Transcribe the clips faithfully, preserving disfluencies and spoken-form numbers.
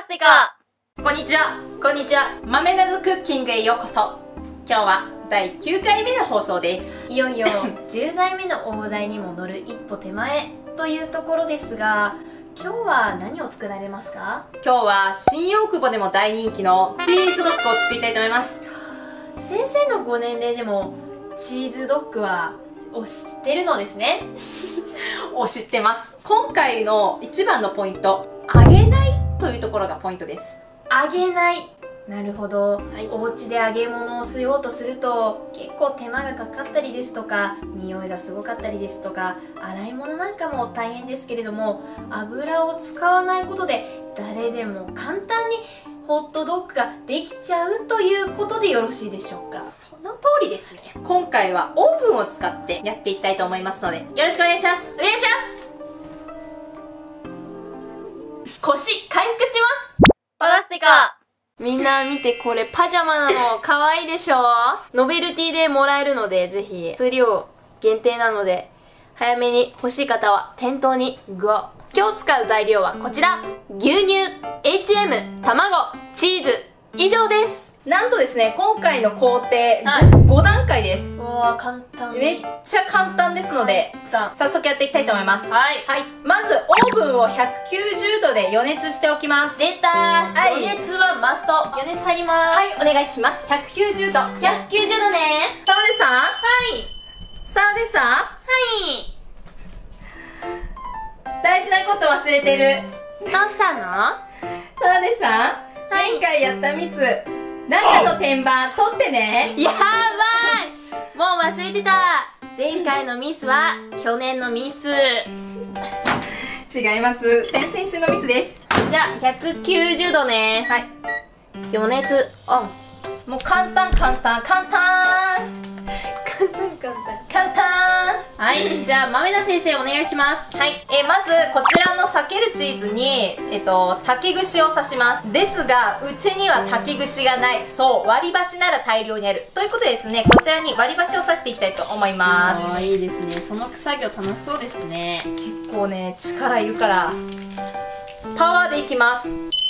ステカ。 こんにちは。 こんにちは。 豆なずクッキングへようこそ。今日はだいきゅうかいめの放送です。 いよいよじゅうだいめの大台にも乗る一歩手前というところですが、今日は何を作られますか？ 今日は新大久保でも大人気のチーズドッグを作りたいと思います。 先生のご年齢でもチーズドッグはを知ってるのですね。 を知ってます。今回の一番のポイント、揚げないというところがポイントです。 揚げない。なるほど、 はい、 お家で揚げ物をしようとすると結構手間がかかったりですとか、匂いがすごかったりですとか、洗い物なんかも大変ですけれども、油を使わないことで誰でも簡単にホットドッグができちゃうということでよろしいでしょうか？ その通りですね。今回はオーブンを使ってやっていきたいと思いますので、よろしくお願いします。 お願いします。腰回復してます。パラステカ。みんな見て、これパジャマなの可愛いでしょ？ノベルティでもらえるので、ぜひ数量限定なので早めに欲しい方は店頭にゴー。今日使う材料はこちら。牛乳、 エイチエム、 卵、チーズ、以上です。 なんとですね、今回の工程、 はい、 ごだんかいです。 うわー、簡単。 めっちゃ簡単ですので、早速やっていきたいと思います。 はい、 はい、まずオーブンをひゃくきゅうじゅうどで予熱しておきます。 出たー、 はい、 予熱はマスト。予熱入ります。 はい、お願いします。ひゃくきゅうじゅうど。 ひゃくきゅうじゅうどね。 さわでさん。 はい。 さわでさん。 はい。 大事なこと忘れてる。 どうしたの？ さわでさん、前回やったミス、中の天板取ってね。 やばい、もう忘れてた。前回のミスは去年のミス。 違います、先々週のミスです。 じゃあひゃくきゅうじゅうどね。 はい、 予熱オン。 もう簡単簡単簡単簡単簡単簡単。 はい、じゃあ豆田先生お願いします。 はい、えー、まずこちらの裂けるチーズに、えっと、竹串を刺します。ですがうちには竹串がない。そう、割り箸なら大量にあるということでですね、こちらに割り箸を刺していきたいと思います。 あー、いいですね。その作業楽しそうですね。 結構ね、力いるからパワーでいきます。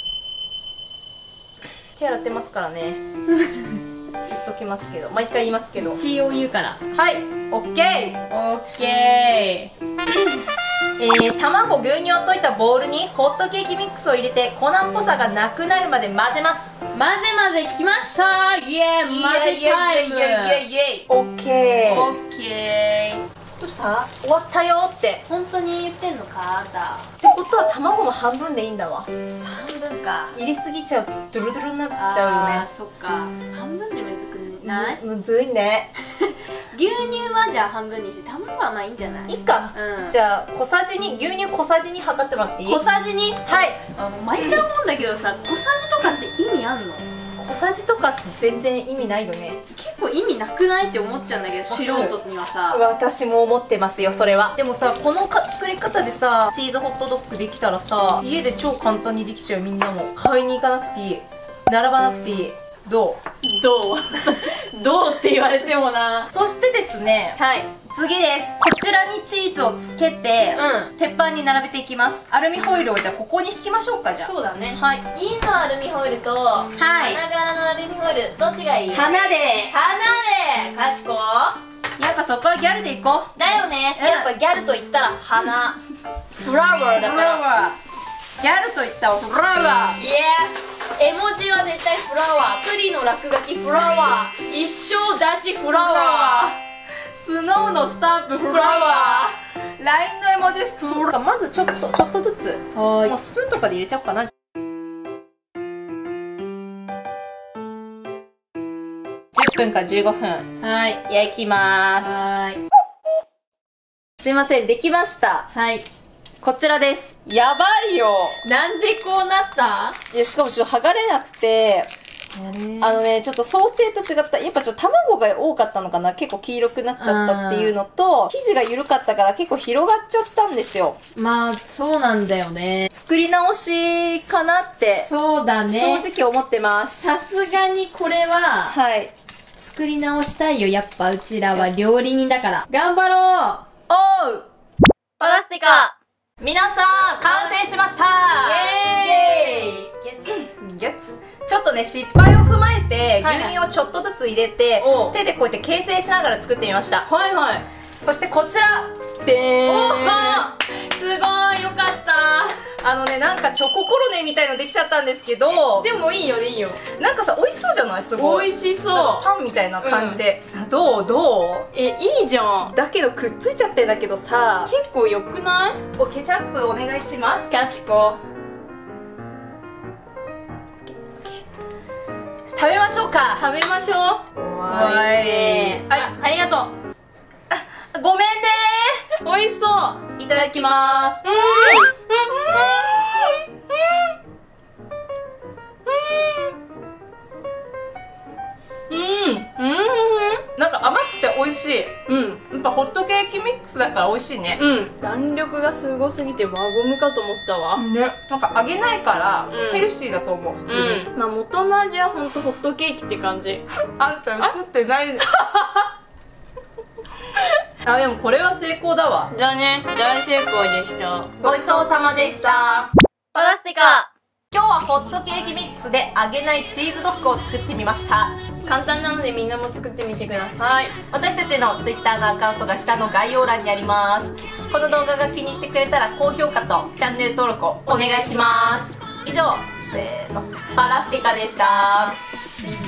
手洗ってますからね。言っときますけど、毎回言いますけど、 一応言うから。 はい、オッケー。 オッケー。 えー、卵、牛乳を溶いたボウルにホットケーキミックスを入れて粉っぽさがなくなるまで混ぜます。 混ぜ混ぜきました。イエーイ、混ぜタイム。 イエイイエイイエイイエイ。オッケー。 オッケー。 どうした？終わったよって。 本当に言ってんのか？あんた。 ってことは卵も半分でいいんだわ。 さんぶんか。 入れすぎちゃうとドゥルドゥルになっちゃうよね。 あー、そっか。半分でむずくない？ むずいね。 牛乳はじゃあ半分にして、卵はまあいいんじゃない？ いいか、 うん、 じゃあ小さじに、牛乳小さじに測ってもらっていい？ 小さじに。 はい。 あ、毎回思うんだけどさ、小さじとかって意味あんの？ 小さじとかって全然意味ないよね。 結構意味なくないって思っちゃうんだけど、素人にはさ。 私も思ってますよ、それは。でもさ、このか作り方でさ、チーズホットドッグできたらさ、家で超簡単にできちゃう。みんなも買いに行かなくていい、並ばなくていい。どう？ どう？どうって言われてもな。 そしてですね、 はい、 次です。こちらにチーズをつけて、 うん、 鉄板に並べていきます。アルミホイルをじゃあここに引きましょうか。じゃあそうだね。 はい、 銀のアルミホイルと、はい、花柄のアルミホイルどっちがいい？ 花で。 花で。かしこ。 やっぱそこはギャルでいこう。 だよね、 うん、 やっぱギャルと言ったら花。フラワーだから。 ギャルと言ったらフラワー。 イエー。絵文字は絶対フラワー。プリの落書きフラワー。一生立ちフラワー。 スノーのスタンプフラワー。ライン の絵文字スフラワー。まずちょっとちょっとずつ、 はもうスプーンとかで入れちゃおうかな。じゅっぷんかじゅうごふん、 はい、 焼きまーす。 はい、 すいません、できました。 はい、 こちらです。やばいよ。 なんでこうなった？ いや、しかもちょっと剥がれなくて、あのね、ちょっと想定と違った。やっぱちょっと卵が多かったのかな。結構黄色くなっちゃったっていうのと、生地が緩かったから結構広がっちゃったんですよ。 まあ、そうなんだよね。 作り直しかなって、 そうだね。 正直思ってます。 さすがにこれは、 はい。 作り直したいよ。やっぱうちらは料理人だから。頑張ろう。 おう、パラステカ。皆さん、完成しました。 イエーイ。 イエーイ。 とね、失敗を踏まえて、 はいはい牛乳をちょっとずつ入れて、 おう手でこうやって形成しながら作ってみました。 はいはい。 そしてこちらでーおん。 ーすごいよかったあのね、なんかチョココロネみたいのできちゃったんですけど、 でもいいよいいよ。 なんかさ、美味しそうじゃない？すごい。 美味しそう。 なんかパンみたいな感じで。どうどうえ、いいじゃん。 だけどくっついちゃってんだけどさ、 結構よくない？ おケチャップお願いします。 キャシコ。 食べましょうか。 食べましょう。 わーい。 あ、ありがとう。 ごめんね美味しそう。 ー。いただきまーす。 うんうんうんなんか甘くて美味しい。 うんやっぱホットケーキミックスだから美味しいね。 うん弾力がすごすぎて輪ゴムかと思ったわ。 ね。なんか揚げないからうんヘルシーだと思う、普通に。 うんまあ元の味はほんとホットケーキって感じ。 あんた映ってないね。あ、でもこれは成功だわ。 じゃあね、大成功でした。 ごちそうさまでした。 パラスティカ。 今日はホットケーキミックスで揚げないチーズドッグを作ってみました。 簡単なのでみんなも作ってみてください。 私たちの ツイッター のアカウントが下の概要欄にあります。この動画が気に入ってくれたら高評価とチャンネル登録をお願いします。以上、せーの、パラスティカでした。